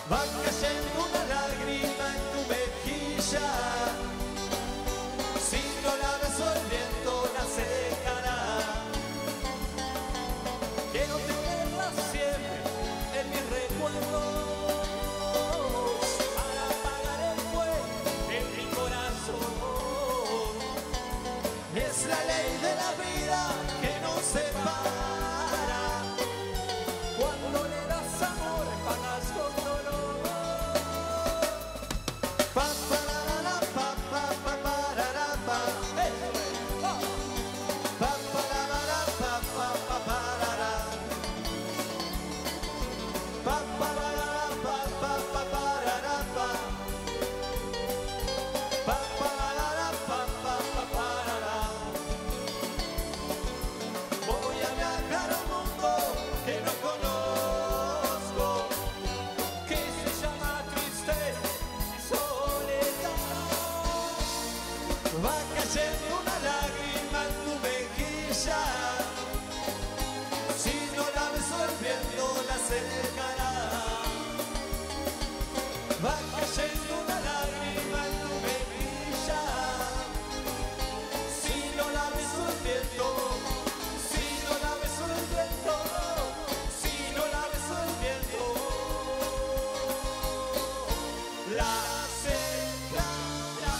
Va cayendo una lágrima en tu mejilla. Si no la beso el viento la secará. Quiero tenerla siempre en mis recuerdos para apagar el fuego en mi corazón. Es la ley de la vida que no se para. Cuando le das amor pagas con dolor. Pa parará, pa pa pa parará, pa. Pa parará, pa pa pa parará. Pa parará, pa pa pa parará, pa. Pa parará, pa pa pa parará. Voy a viajar a un mundo que no conozco, que se llama tristeza y soledad. Va cayendo una lágrima en tu mejilla. Si no la beso el viento la secará. Va cayendo una lágrima en tu mejilla. Si no la beso el viento, si no la beso el viento, si no la beso el viento, la secará.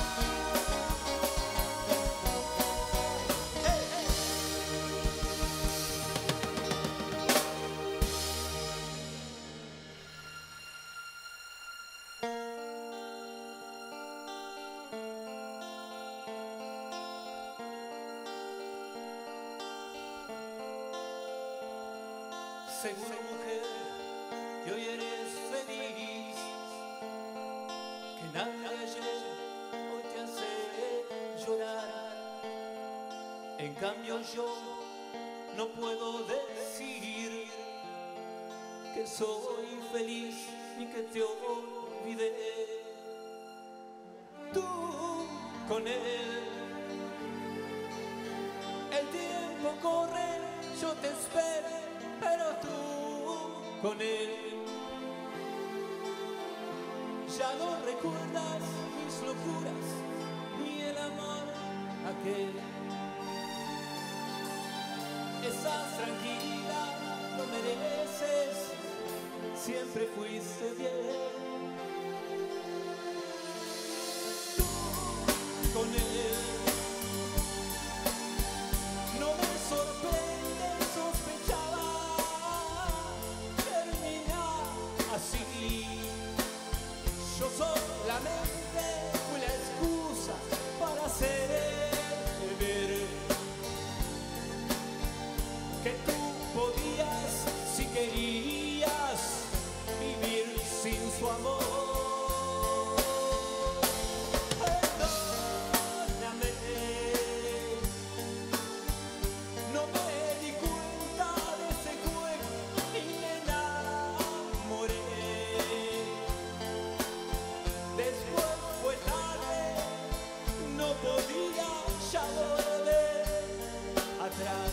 Seguro, mujer, que hoy eres feliz, que nada de ayer hoy te hace llorar. En cambio yo no puedo decir que soy feliz ni que te olvidé. Tú con él, el tiempo corre, yo te espero. Pero tú con él ya no recuerdas mis locuras ni el amor aquel. Estás tranquila, lo mereces, siempre fuiste bien. Tú con él no me sorprende sospechar así. Yo solamente fui la excusa para hacer ver que tú podías, si querías, vivir sin su amor. Perdóname, no me di cuenta de ese juego y me enamoré. Después fue tarde, no podía ya volver atrás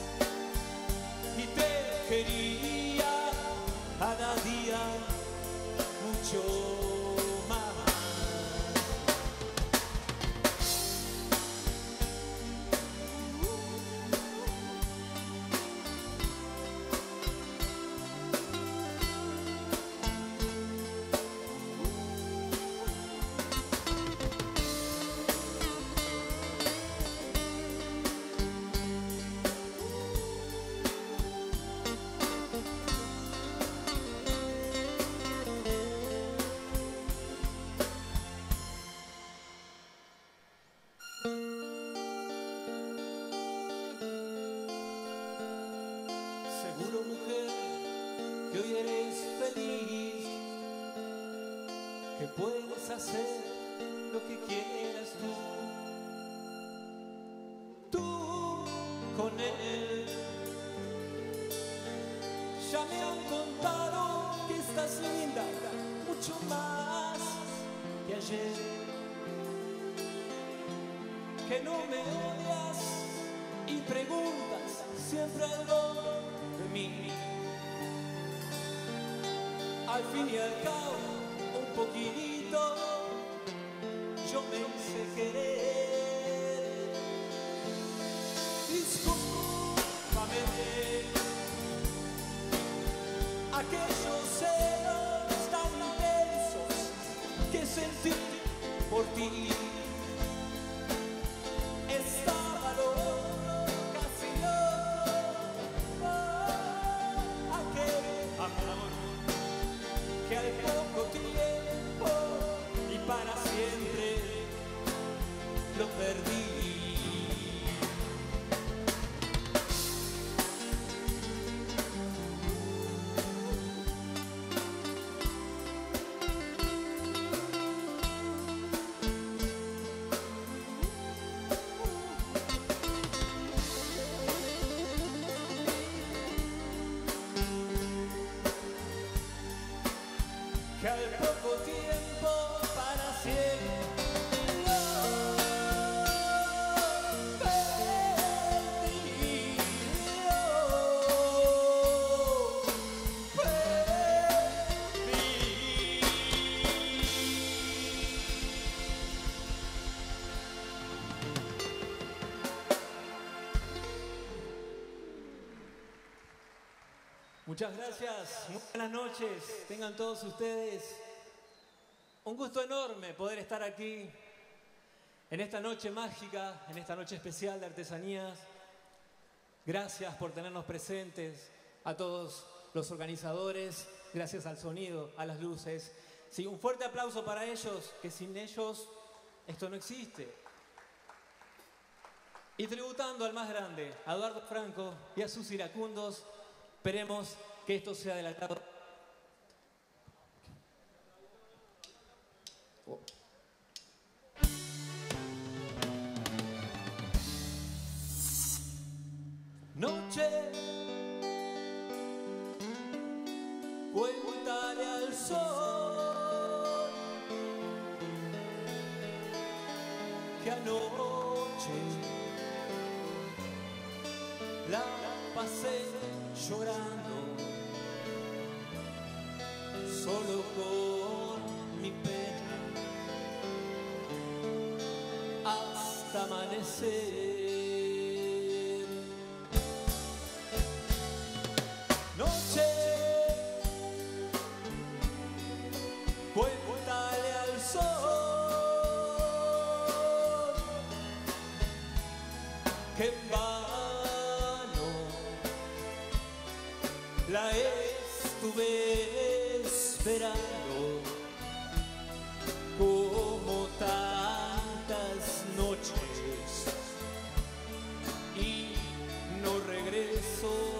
y te quería cada día mucho más. Seguro, mujer, que hoy eres feliz, que puedes hacer lo que quieras tú con él. Ya me han contado que estás linda, mucho más que ayer, que no me odias y preguntas siempre algo de mí. Al fin y al cabo, un poquitito, yo me hice querer. Discúlpame aquellos celos tan intensos que sentí por ti. Estaba loco, casi loco, aquel amor que al poco tiempo y para siempre lo perdí. Que al poco tiempo para siempre lo perdí, Muchas gracias, muy buenas noches, tengan todos ustedes. Un gusto enorme poder estar aquí en esta noche mágica, en esta noche especial de artesanías. Gracias por tenernos presentes, a todos los organizadores, gracias al sonido, a las luces. Sí, un fuerte aplauso para ellos, que sin ellos esto no existe. Y tributando al más grande, a Eduardo Franco y a sus iracundos, esperemos que esto sea del agrado. Noche, cuéntale al sol que anoche la pasé llorando solo con mi pena hasta amanecer. Noche, cuéntale al sol que en vano la estuve esperando como tantas noches y no regreso.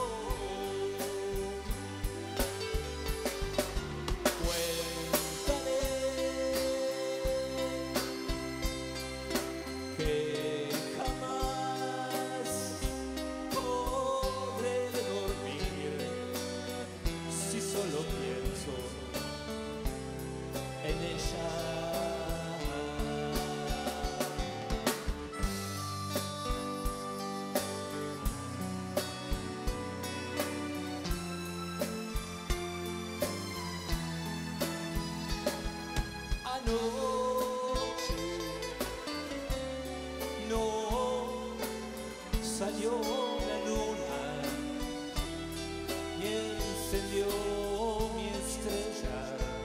Salió la luna y encendió mi estrella.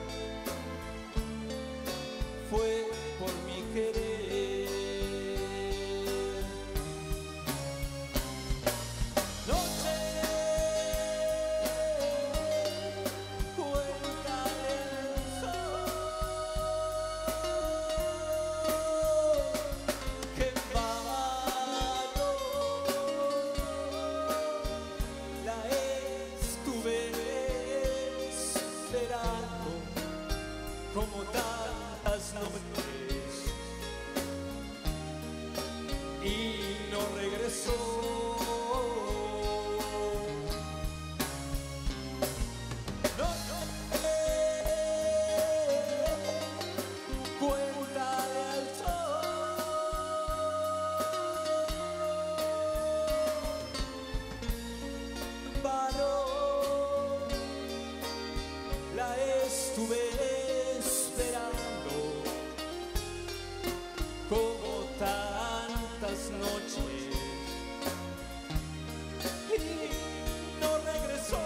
Fue por mi querer. Noche, cuéntale al sol que como tantas noches y no regresó. No, cuéntale al sol, varón, la estuve esperando como tantas noches y no regresó.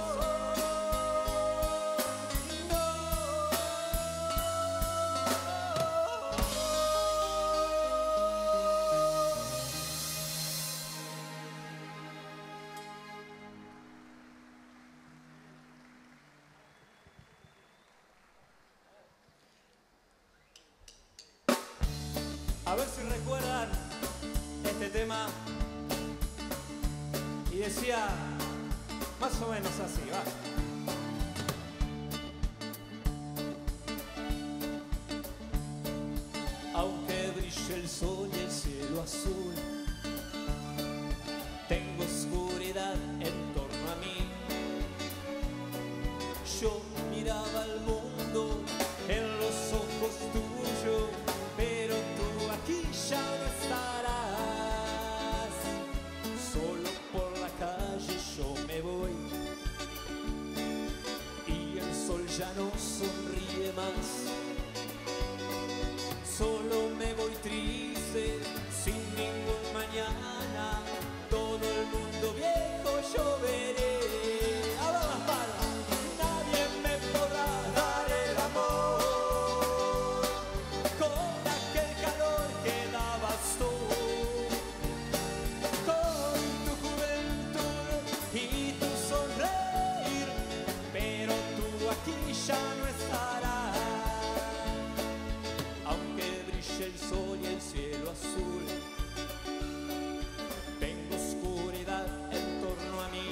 A ver si recuerdan este tema. Y decía más o menos así, va. Aunque brille el sol y el cielo azul, tengo oscuridad en torno a mí. Yo miraba al mundo en los ojos tuyos, pero tú aquí ya no estarás. Solo por la calle yo me voy y el sol ya no sonríe más. Solo me voy triste, sin ningún mañana. Todo el mundo viejo yo veré. Ahora las palmas. Nadie me podrá dar el amor con aquel calor que dabas tú, con tu juventud y tu sonreír, pero tú aquí ya no estarás. Aunque brille el sol y el cielo azul, tengo oscuridad en torno a mí.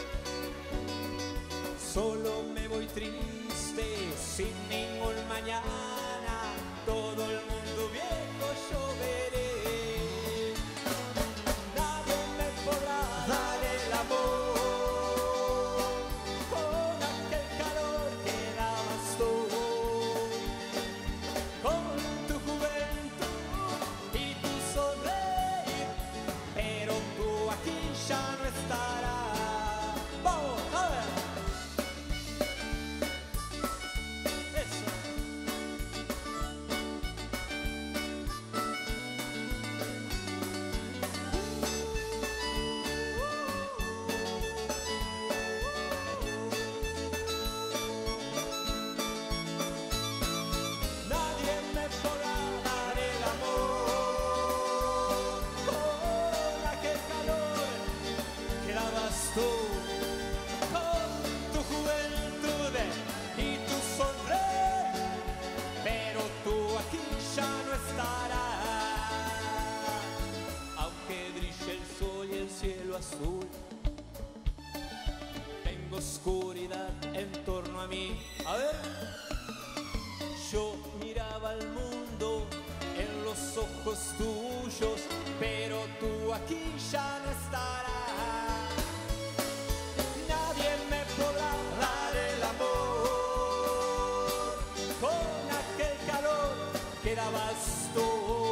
Solo me voy triste, sin ningún mañana. Todo el mundo viejo yo veré. Nadie me podrá dar el amor con aquel calor que dabas tú, con tu juventud y tu sonreír, pero tú aquí ya no estarás. ¡Vamos! ¡A ver! Eso. Nadie me podrá dar el amor con aquel calor que dabas tú, con tu juventud y tu sonreír, pero tú aquí ya no estarás. Aunque brille el sol y el cielo azul, tengo oscuridad en torno a mí. A ver. Yo miraba al mundo en los ojos tuyos, pero tú aquí ya no estarás. Nadie me podrá dar el amor con aquel calor que dabas tú,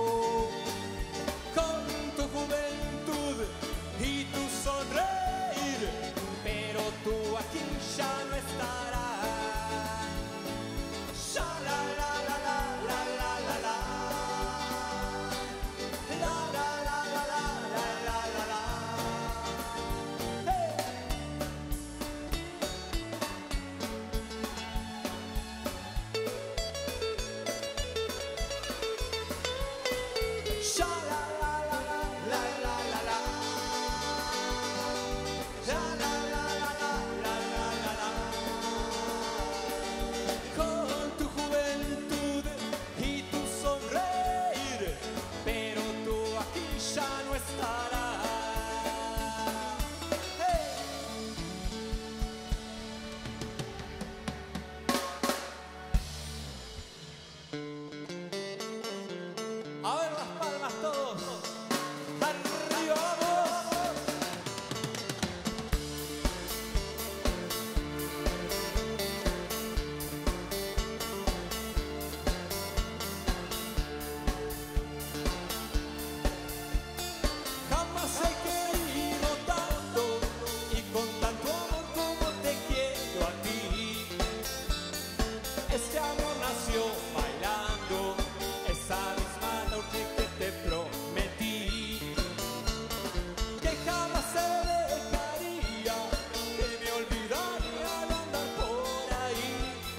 con tu juventud y tu sonreír, pero tú aquí ya no estarás. Sha la la la la la la la la. La la la la la la la la la. Hey. amaneció bailando esa misma noche que te prometí que jamás se dejaría, que me olvidaría de andar por ahí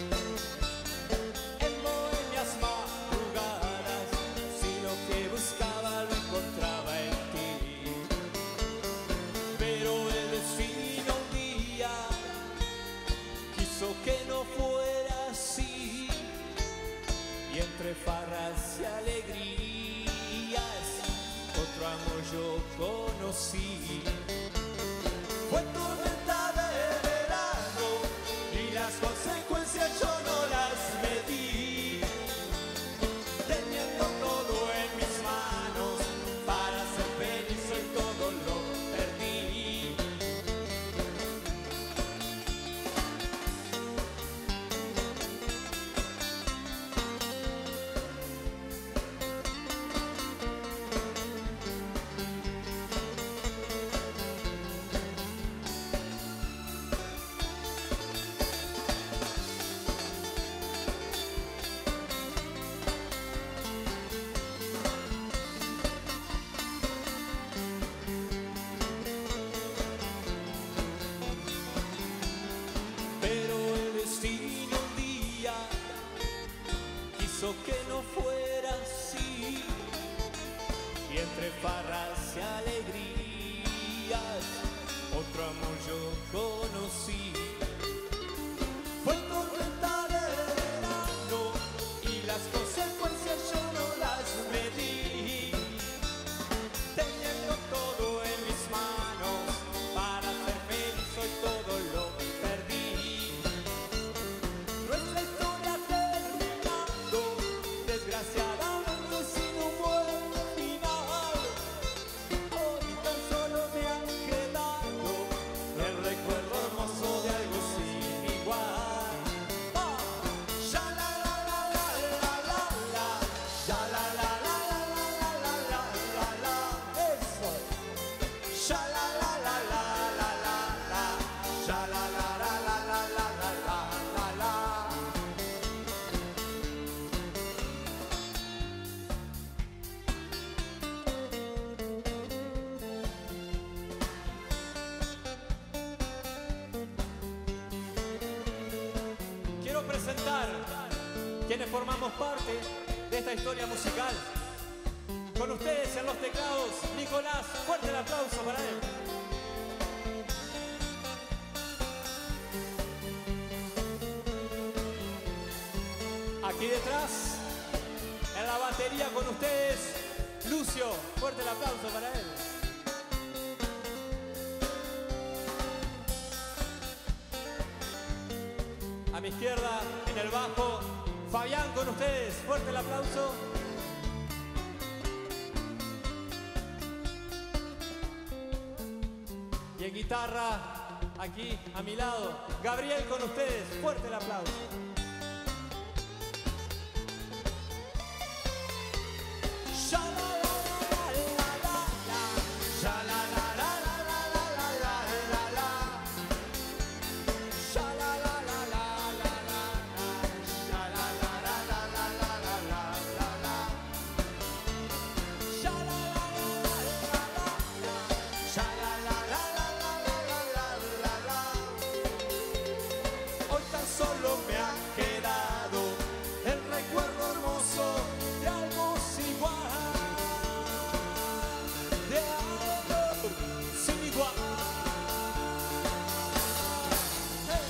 en bohemias madrugadas, si lo que buscaba lo encontraba en ti. Pero el destino un día quiso que no fuera así, y entre farras y alegrías otro amor yo conocí. Fue tormenta de verano y las consecuencias yo no las medí, teniendo todo en mis manos para ser feliz y todo lo perdí. Pero el destino un día quiso que no fuera así, y entre farras y alegrías otro amor yo conocí. Fue tormenta de verano y las consecuencias yo no las medí, teniendo todo en mis manos para ser feliz hoy todo lo perdí. Nuestra historia terminando desgraciadamente sin un buen final. Hoy tan solo me han quedado el recuerdo hermoso de algo sin igual. Ah, ya la la la la la la la, ya la la la la la la la la la, eso. Ya la la la la la la la, ya la la la la la la la la la. Quiero presentar quienes formamos parte de esta historia musical. Con ustedes en los teclados, Nicolás, fuerte el aplauso para él. Aquí detrás, en la batería con ustedes, Lucio, fuerte el aplauso para él. A mi izquierda, en el bajo, Fabián con ustedes, fuerte el aplauso. Y en guitarra, aquí a mi lado, Gabriel con ustedes, fuerte el aplauso. Ya la la la la la la, ya la la la la la la la la la, ya la la la la la la, ya la la la la la la la la, ya la la la la la la, ya la la la la la la la. Hoy tan solo me ha quedado el recuerdo hermoso de algo sin igual, de algo sin igual. Hey.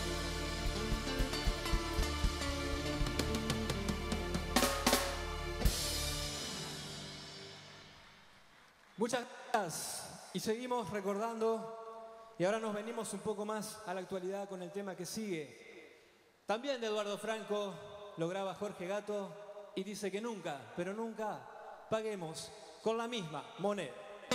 Muchas gracias y seguimos recordando, y ahora nos venimos un poco más a la actualidad con el tema que sigue. También de Eduardo Franco, lo graba Jorge Gato y dice que nunca, pero nunca paguemos con la misma moneda.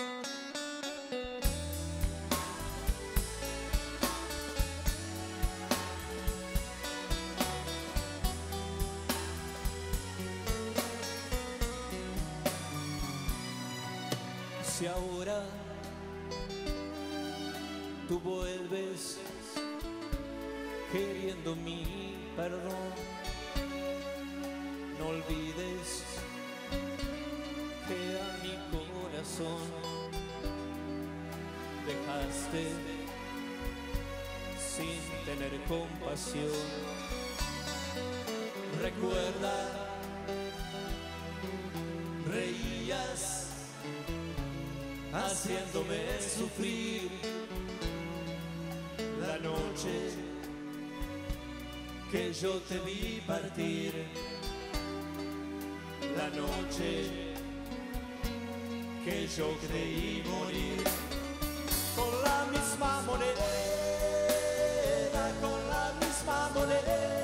Si ahora tú vuelves queriendo mi perdón, no olvides que a mi corazón dejaste sin tener compasión. Recuerda, reías haciéndome sufrir la noche que yo te vi partir, la noche que yo creí morir. Con la misma moneda, con la misma moneda,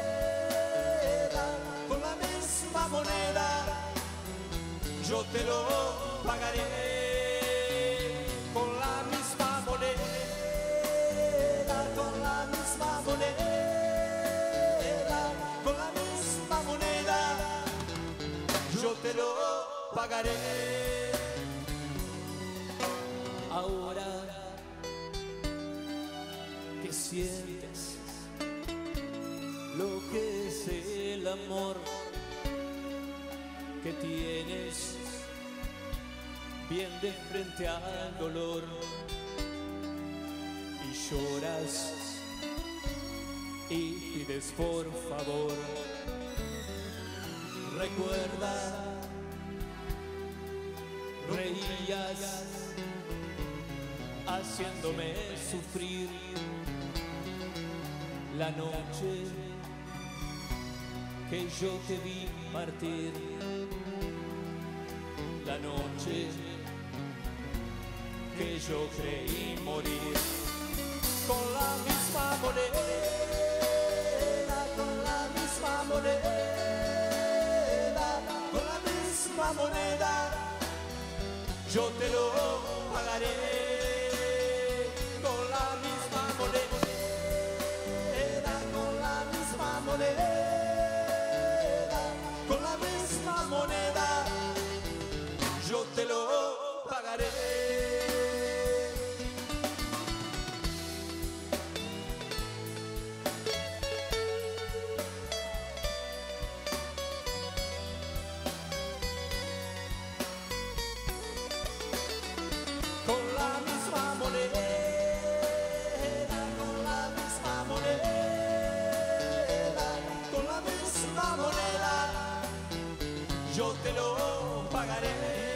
con la misma moneda, yo te lo pagaré. Con la misma moneda, con la misma moneda, con la misma moneda, yo te lo pagaré. Ahora que sientes lo que es el amor que tienes bien de frente al dolor y lloras y pides por favor, recuerda, reías haciéndome sufrir la noche que yo te vi partir, la noche que yo creí morir. Con la misma moneda, con la misma moneda, con la misma moneda, yo te lo pagaré. Con la misma moneda, con la misma moneda, con la misma moneda, yo te lo pagaré. Con la misma moneda, con la misma moneda, con la misma moneda, yo te lo pagaré.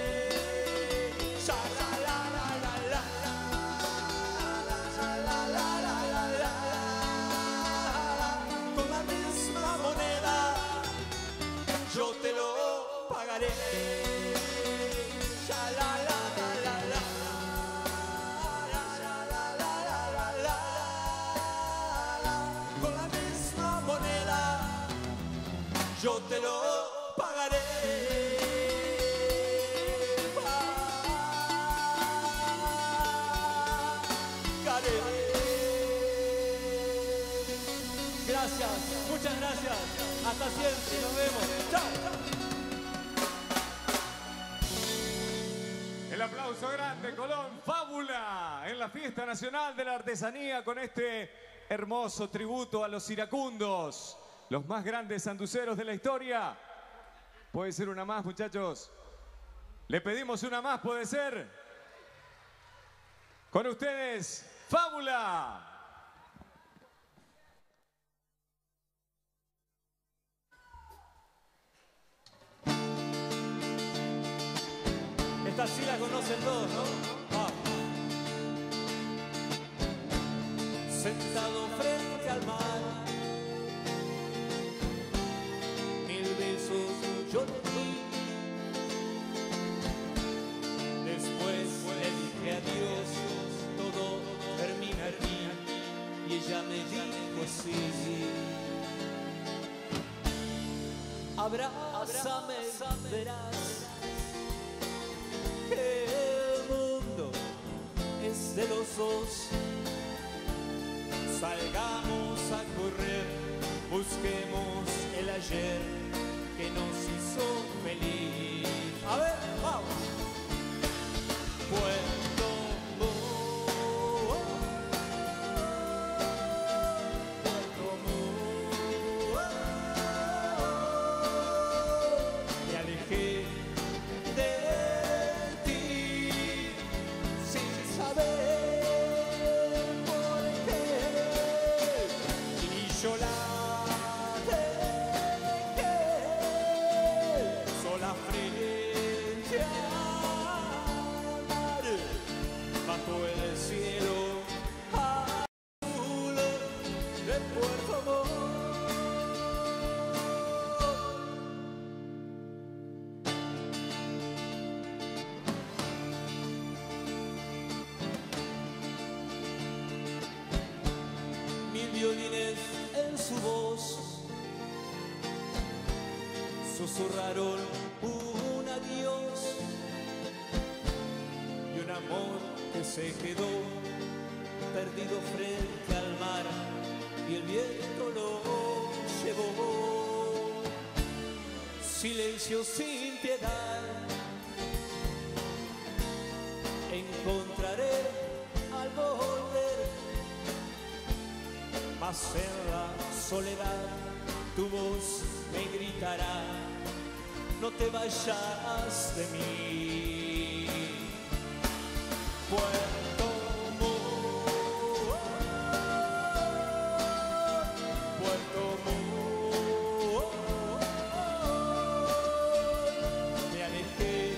Con la misma moneda, yo te lo pagaré. Con la misma moneda, yo te lo pagaré. Gracias, muchas gracias. Hasta siempre, nos vemos. Chao. El aplauso grande, Colón, Fábula, en la Fiesta Nacional de la Artesanía con este hermoso tributo a los iracundos, los más grandes sanduceros de la historia. ¿Puede ser una más, muchachos? Le pedimos una más, ¿puede ser? Con ustedes, Fábula. Esta sí la conocen todos, ¿no? Ah. Sentado frente al mar, mil besos yo te di. Después le dije adiós, todo termina aquí. Y ella me dijo sí. Abrázame, verás que el mundo es de los dos. Salgamos a correr, busquemos el ayer que nos hizo feliz. A ver, vamos. Puerto Montt, Puerto Montt, su voz, susurraron un adiós y un amor que se quedó perdido frente al mar y el viento lo llevó. Silencio sin piedad, encontraré al volver, mas en la soledad tu voz me gritará: no te vayas de mí. Puerto Montt, Puerto Montt, me alejé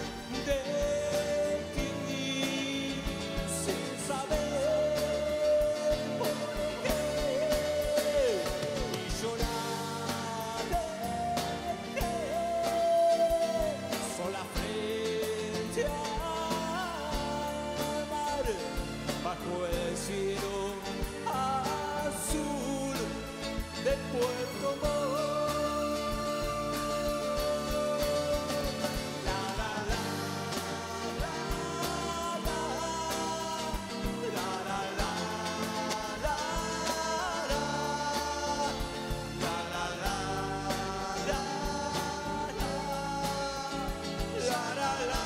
de ti sin saber por qué y lloraré sola frente al mar, bajo el cielo azul de Puerto Montt. La la la la la la la la la la la la la.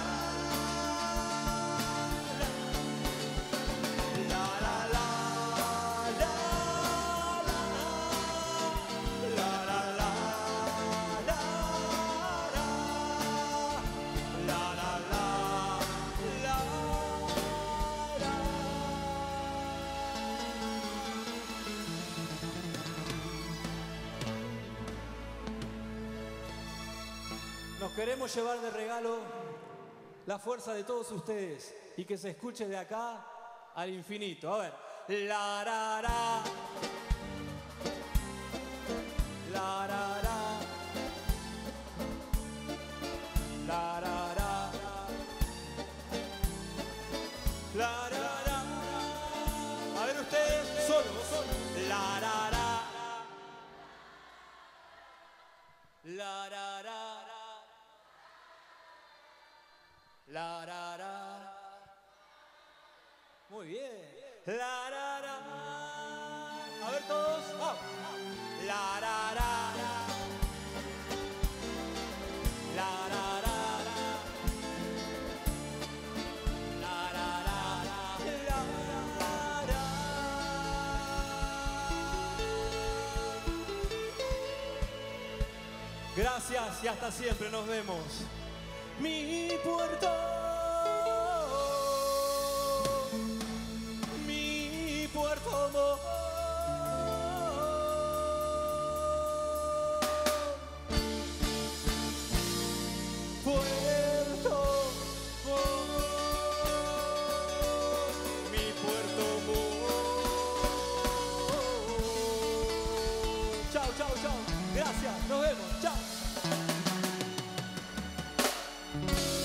Nos queremos llevar de regalo la fuerza de todos ustedes y que se escuche de acá al infinito. A ver. La ra ra. La ra ra. La ra ra. La ra ra. A ver ustedes, solos. La ra ra. La ra ra. La ra ra. Muy bien. La ra ra. A ver todos. Oh. La ra ra. La ra ra. La ra ra. La ra ra. Gracias y hasta siempre. Nos vemos. Mi puerto, mi Puerto Montt. Puerto Montt, mi Puerto Montt. Chao, chao, chao. Gracias, nos vemos. Chao.